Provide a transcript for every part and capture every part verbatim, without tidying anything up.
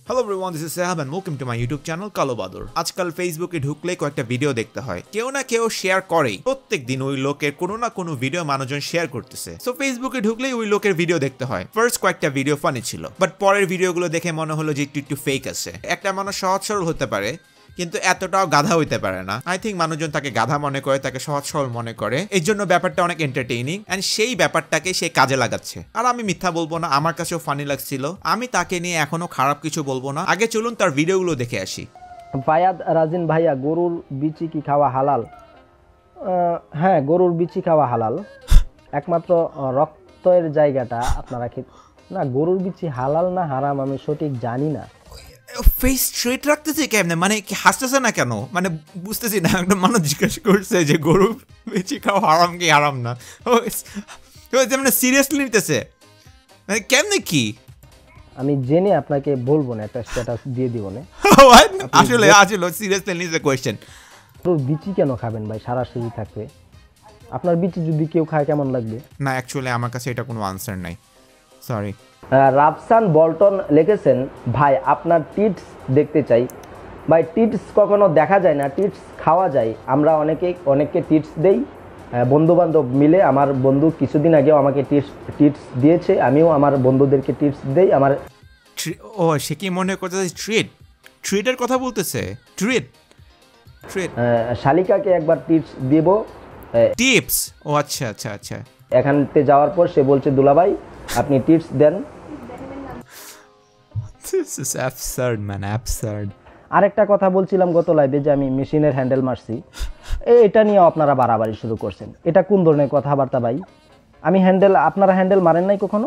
Hello everyone, this is Sahab and welcome to my YouTube channel Kalo Badar. আজকাল ফেসবুকে ঢুকলে কয়েকটা ভিডিও দেখতে হয়, কেউ না কেউ শেয়ার করেই। প্রত্যেক দিন ওই লোকের কোনো না কোনো ভিডিও মানুষজন শেয়ার করতেছে। সো ফেসবুকে ঢুকলেই ওই লোকের ভিডিও দেখতে হয়। ফার্স্ট কয়েকটা ভিডিও ফানি ছিল, বাট পরের ভিডিওগুলো দেখে মনে হলো যে একটু একটু ফেক আছে। একটা মানুষ সহজ সরল হতে পারে কিন্তু এতটাও গাধা হইতে পারে না। আই থিঙ্ক মানুষজন তাকে গাধা মনে করে, তাকে সহজ সরল মনে করে। এই জন্য ব্যাপারটা অনেক এন্টারটেইনিং এন্ড সেই ব্যাপারটাকে সে কাজে লাগাচ্ছে। আর আমি মিথ্যা বলবো না, আমার কাছেও ফানি লাগছিল। আমি তাকে নিয়ে এখনো খারাপ কিছু বলবো না। আগে চলুন তার ভিডিওগুলো দেখে আসি। ফায়াদ রাজিন ভাইয়া, গরুর বিচি কি খাওয়া হালাল? হ্যাঁ, গরুর বিচি খাওয়া হালাল। একমাত্র রক্তের জায়গাটা আপনারা খেতে না। গরুর বিচি হালাল না হারাম আমি সঠিক জানি না। ফেস স্ট্রেট রাখতেছে কেমনে? মানে কি হাসতেছে না কেন? মানে বুঝতেছি না। একটা মানুষ জিজ্ঞেস করছে যে গরু বেশি খাওয়া হারাম কি হারাম না, মানে সিরিয়াসলি নিতেছে মানে কেমনে কি? আমি জেনে আপনাকে বলবো না, একটা স্ট্যাটাস দিয়ে দিব না। আসলে আসলে সিরিয়াসলি নিতে কোয়েশ্চেন। তো বিচি কেন খাবেন ভাই? সারা শরীর থাকবে আপনার বিচি যদি কেউ খায় কেমন লাগবে? না, অ্যাকচুয়ালি আমার কাছে এটা কোনো আনসার নাই, সরি। রাফসান বল্টন লিখেছেন, ভাই আপনার টিপস দেখতে চাই। ভাই টিপস কখনো দেখা যায় না, টিপস খাওয়া যায়। আমরা অনেকে অনেককে টিপস দেই, বন্ধু বান্ধব মিলে। আমার বন্ধু কিছুদিন আগেও আমাকে টিপস টিপস দিয়েছে, আমিও আমার বন্ধুদেরকে টিপস দেই। আমার ও সে কি মনে করতেছে ট্রিট ট্রিটের কথা বলতেছে? ট্রিট ট্রিট শালিকাকে একবার টিপস দেব। টিপস? ও আচ্ছা আচ্ছা আচ্ছা। এখানতে যাওয়ার পর সে বলছে, দুলাভাই আপনি টিপস দেন। This is absurd man, absurd. আরেকটা কথা বলছিলাম গত লাইভে যে আমি মেশিনের হ্যান্ডেল মারছি, এটা নিয়ে আপনারা বাড়াবাড়ি শুরু করছেন। এটা কোন ধরনের কথাবার্তা ভাই? আমি হ্যান্ডেল, আপনারা হ্যান্ডেল মারেন নাই কখনো?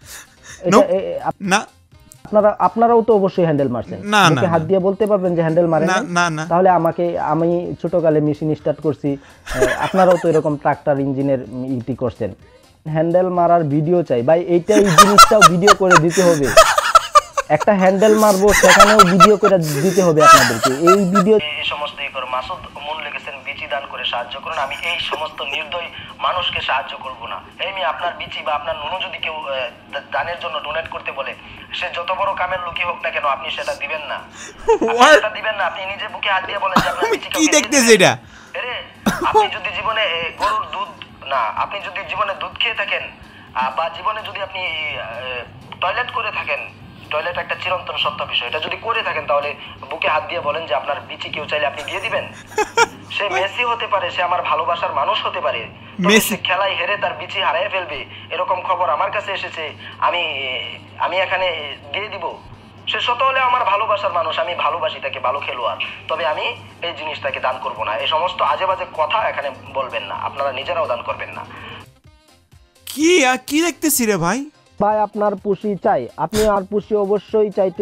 না, আপনারা আপনারাও তো অবশ্যই হ্যান্ডেল মারছেন। মুখে হাত দিয়ে বলতে পারবেন যে হ্যান্ডেল মারেন না? তাহলে আমাকে, আমি ছোটকালে মেশিন স্টার্ট করছি, আপনারাও তো এরকম ট্রাক্টর ইঞ্জিনের ইটি করছেন। হ্যান্ডেল মারার ভিডিও চাই ভাই, এইটা এই জিনিসটাও ভিডিও করে দিতে হবে। একটা হ্যান্ডেল মারবো সেখানেও ভিডিও করে দিতে হবে আপনাদেরকে। এই ভিডিও এই সমস্ত এই করে মাসুদ মন লেগেছেন বিচি দান করে সাহায্য করুন। আমি এই সমস্ত নির্দয় মানুষকে সাহায্য করব না। এই মেয়ে আপনার বিচি বা আপনার নুনো যদি কেউ দানের জন্য ডোনেট করতে বলে, সে যত বড় কামের লুকি হোক না কেন, আপনি সেটা দিবেন না, সেটা দিবেন না। আপনি নিজে বুকে হাত দিয়ে বলেন যে আপনার বিচি কি দেখতেছে এটা? আরে আপনি যদি জীবনে গরুর দুধ না, আপনি যদি জীবনে দুধ খেয়ে থাকেন বা জীবনে যদি আপনি টয়লেট করে থাকেন, টয়লেট একটা চিরন্তন সত্য বিষয়, এটা যদি করে থাকেন তাহলে বুকে হাত দিয়ে বলেন যে আপনার বিচি কেউ চাইলে আপনি দিয়ে দিবেন। সে মেসি হতে পারে, সে আমার ভালোবাসার মানুষ হতে পারে, সে খেলায় হেরে তার বিচি হারিয়ে ফেলবে এরকম খবর আমার কাছে এসেছে, আমি আমি এখানে দিয়ে দিব। সে শত হলে আমার ভালোবাসার মানুষ, আমি ভালোবাসি তাকে, ভালো খেলোয়াড়, তবে আমি এই জিনিসটাকে দান করব না। এই সমস্ত আজে বাজে কথা এখানে বলবেন না, আপনারা নিজেরাও দান করবেন না। কি কি দেখতেছি রে ভাই? ভাই আপনার পুষি চাই, আপনি আর পুষি অবশ্যই চাইতে।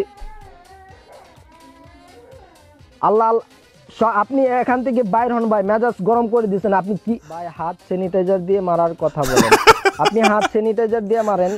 আল্লাহ, আপনি এখান থেকে বাইর হন ভাই, মেজাজ গরম করে দিচ্ছেন আপনি। কি ভাই হাত স্যানিটাইজার দিয়ে মারার কথা বলেন? আপনি হাত স্যানিটাইজার দিয়ে মারেন?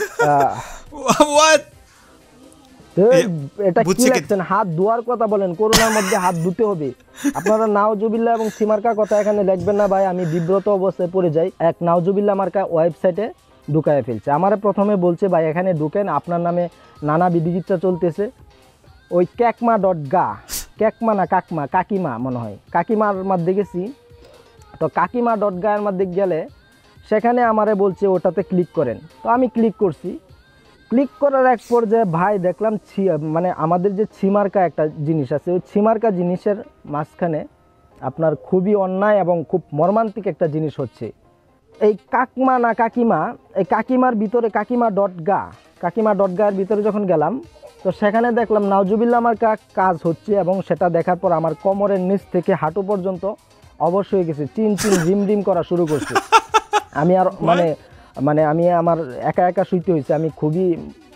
এটা কি রাখছেন? হাত ধোয়ার কথা বলেন, করোনার মধ্যে হাত ধুতে হবে। আপনারা নাউজুবিল্লাহ এবং সিমার্কা কথা এখানে লিখবেন না ভাই, আমি বিব্রত অবস্থায় পড়ে যাই। এক নাউজুবিল্লাহ মার্কা ওয়েবসাইটে ঢুকায় ফেলছে। আমার প্রথমে বলছে ভাই এখানে ঢুকেন, আপনার নামে নানা বিধিকিচ্ছা চলতেছে। ওই ক্যাকমা ডট গা, ক্যাকমা না কাকমা, কাকিমা মনে হয়, কাকিমার মধ্যে গেছি। তো কাকিমা ডট গা এর মধ্যে গেলে সেখানে আমারে বলছে ওটাতে ক্লিক করেন। তো আমি ক্লিক করছি। ক্লিক করার এক পর্যায়ে ভাই দেখলাম ছি, মানে আমাদের যে ছিমার্কা একটা জিনিস আছে, ওই ছিমার্কা জিনিসের মাঝখানে আপনার খুবই অন্যায় এবং খুব মর্মান্তিক একটা জিনিস হচ্ছে। এই কাকমা না কাকিমা, এই কাকিমার ভিতরে কাকিমা ডট গা, কাকিমা ডট গা এর ভিতরে যখন গেলাম তো সেখানে দেখলাম নাউজুবিল্লাহ আমার কাজ হচ্ছে, এবং সেটা দেখার পর আমার কোমরের নিচ থেকে হাঁটু পর্যন্ত অবশ হয়ে গেছে, চিন চিন ঝিম ঝিম করা শুরু করছে। আমি আর মানে মানে আমি আমার একা একা শুইতে হয়েছে। আমি খুবই,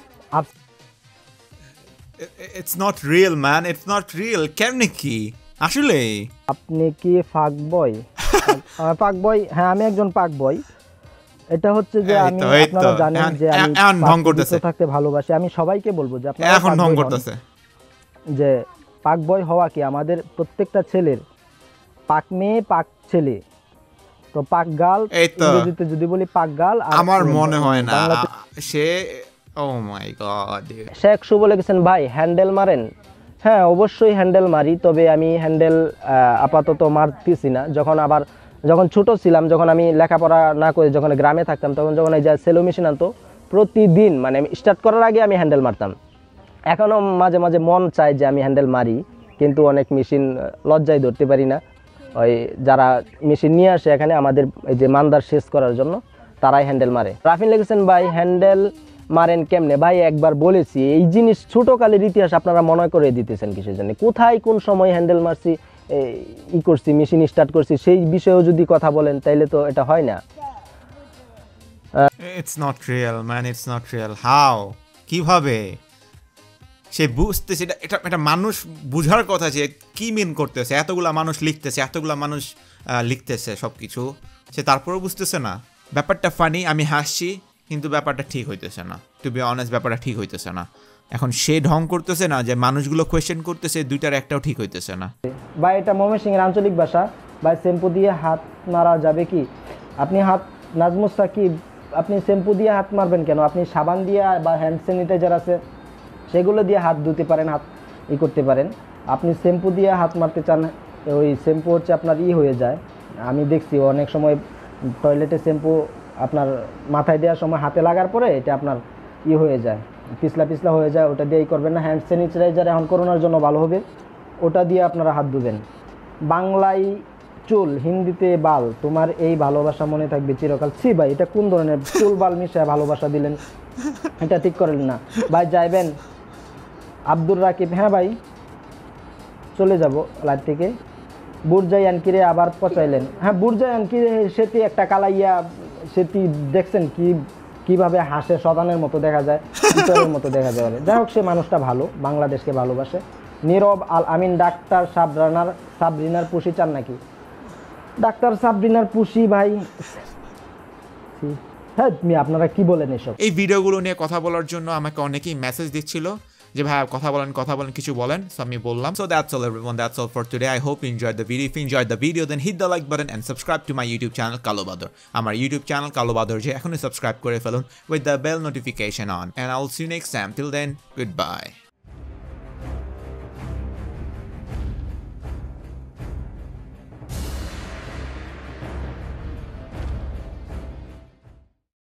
it's not real man, it's not real. কেমনে কি আসলে? আপনি কি ফাক বয়? পাক বয়? হ্যাঁ আমি একজন পাক বয়। এটা হচ্ছে যে আমি, আপনারা জানেন যে আমি ঢং করতেছে থাকতে ভালোবাসি। আমি সবাইকে বলবো যে আপনারা এখন ঢং করতেছে, যে পাক বয় হওয়া কি আমাদের প্রত্যেকটা ছেলের, পাক মেয়ে পাক ছেলে। তো পাক গাল ইংরেজিতে যদি বলি পাক গাল, আমার মনে হয় না সে Oh my god, dude. Sheikh শু বলে গেছেন ভাই হ্যান্ডেল মারেন? হ্যাঁ অবশ্যই হ্যান্ডেল মারি, তবে আমি হ্যান্ডেল আপাতত মারতেছি না। যখন আবার যখন ছোট ছিলাম, যখন আমি লেখাপড়া না করে যখন গ্রামে থাকতাম, তখন যখন এই যে সেলো মেশিন আনতো প্রতিদিন, মানে আমি স্টার্ট করার আগে আমি হ্যান্ডেল মারতাম। এখনও মাঝে মাঝে মন চায় যে আমি হ্যান্ডেল মারি, কিন্তু অনেক মেশিন লজ্জায় ধরতে পারি না। ওই যারা মেশিন নিয়ে আসে এখানে আমাদের এই যে মান্দার শেষ করার জন্য, তারাই হ্যান্ডেল মারে। রাফিন লিখেছেন ভাই হ্যান্ডেল মারেন কেমনে? ভাই একবার বলেছি, এই জিনিস ছোটোকালের ইতিহাস আপনারা মনে করে দিতেছেন কিসের জন্য? কোথায় কোন সময় হ্যান্ডেল মারছি, ই করছি, মেশিন স্টার্ট করছি, সেই বিষয়েও যদি কথা বলেন তাইলে তো এটা হয় না। It's not real, man, it's not real. How? কিভাবে সে বুঝতেছে এটা? এটা এটা মানুষ বুঝার কথা যে কি মিন করতেছে। এতগুলা মানুষ লিখতেছে, এতগুলা মানুষ লিখতেছে সব কিছু, সে তারপরেও বুঝতেছে না। ব্যাপারটা ফানি, আমি হাসছি, কিন্তু ব্যাপারটা ঠিক হইতেছে না। টু বি অনেস্ট, ব্যাপারটা ঠিক হইতেছে না। এখন সে ঢং করতেছে না, যে মানুষগুলো কোয়েশ্চেন করতেছে, দুইটার একটাও ঠিক হইতেছে না। ভাই এটা ময়মনসিংহের আঞ্চলিক ভাষা। ভাই শ্যাম্পু দিয়ে হাত মারা যাবে কি? আপনি হাত নাজমুস সাকিব, আপনি শ্যাম্পু দিয়ে হাত মারবেন কেন? আপনি সাবান দিয়ে বা হ্যান্ড স্যানিটাইজার আছে সেগুলো দিয়ে হাত ধুতে পারেন, হাত ই করতে পারেন। আপনি শ্যাম্পু দিয়ে হাত মারতে চান, ওই শ্যাম্পু হচ্ছে আপনার ই হয়ে যায়। আমি দেখছি অনেক সময় টয়লেটে শ্যাম্পু আপনার মাথায় দেওয়ার সময় হাতে লাগার পরে এটা আপনার ই হয়ে যায়, পিছলা পিছলা হয়ে যায়। ওটা দিয়েই করবেন না। হ্যান্ড স্যানিটাইজার এখন করোনার জন্য ভালো হবে, ওটা দিয়ে আপনারা হাত ধুবেন। বাংলায় চুল, হিন্দিতে বাল, তোমার এই ভালোবাসা মনে থাকবে চিরকাল। ছি ভাই, এটা কোন ধরনের চুল বাল মিশায় ভালোবাসা দিলেন? এটা ঠিক করেন না ভাই। যাইবেন আব্দুর রাকিব? হ্যাঁ ভাই চলে যাব লাইভ থেকে। বুরজাই আনকিরে আবার পচাইলেন? হ্যাঁ বুরজাই আনকিরে সেটি একটা কালাইয়া, সেটি দেখছেন কি কিভাবে হাসে, শতানের মতো দেখা যায়, ইতরের মতো দেখা যায়। যাই হোক, সে মানুষটা ভালো, বাংলাদেশকে ভালোবাসে। নীরব আল আমিন, ডাক্তার সাবরানার সাবরিনার পুষি চান নাকি? ডাক্তার সাবরিনার পুষি ভাই, হ্যাঁ আপনারা কি বলেন এসব? এই ভিডিওগুলো নিয়ে কথা বলার জন্য আমাকে অনেকেই মেসেজ দিচ্ছিল যে ভাই কথা বলেন কথা বলেন কিছু বলেন। সো আমি বললাম। So that's all everyone, that's all for today. I hope you enjoyed the video. If you enjoyed the video, then hit the like button and subscribe to my YouTube channel Kalo Bador. আমার YouTube channel Kalo Bador যে এখনই subscribe করে ফেলুন with the bell notification on, and I'll see you next time. Till then, goodbye.